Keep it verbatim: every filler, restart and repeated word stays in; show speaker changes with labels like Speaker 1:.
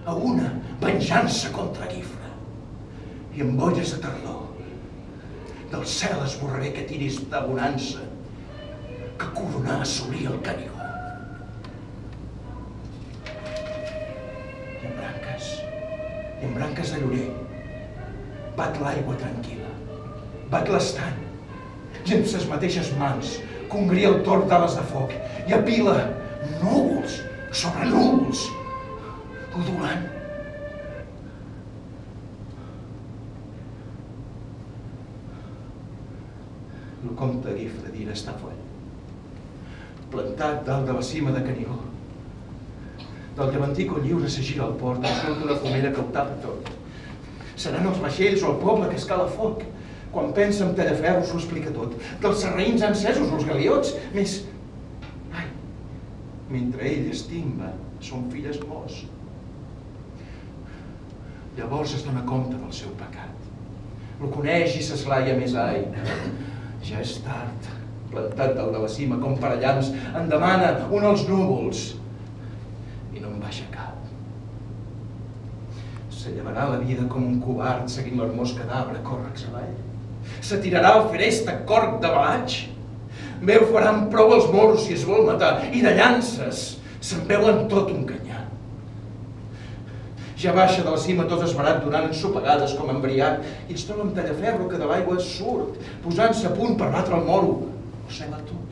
Speaker 1: a una venjança contra Guifre. I amb bolles de tardor del cel esborraré aquest iris de bonança que coronà assolir el Canigó. I en branques, i en branques de llorer, bat l'aigua tranquil·la, bat l'estany, i amb ses mateixes mans congria el tord d'ales de foc i apila núvols sobre núvols, odolant. El comte Guifre d'Ira està fora, plantat dalt de la cima de Canigó. Del llevantí quan lliure se gira al port, en surt una fumera que ho tapa tot. Seran els vaixells o el poble que escala foc. Quan pensa en Tallaferro s'ho explica tot. Dels sarraïns encesos, els galiots, més... Ai, mentre ell estimba, son filles mors. Llavors es dona compte del seu pecat. Lo coneix i s'eslaia més ai. Ja és tard, plantat dalt de la cima, com per allams, en demana un als núvols. I no en baixa cap. Se llevarà la vida com un covard seguint l'hermós cadàver còrrecs avall. Se tirarà al feresta corc de balaig. Veu faran prou els moros si es vol matar, i de llances se'n veuen tot un canyar. Ja baixa de la cima tot esverat donant ensopegades com embriac i es troba amb Tallaferro que de l'aigua surt, posant-se a punt per batre el moro. O cega tu.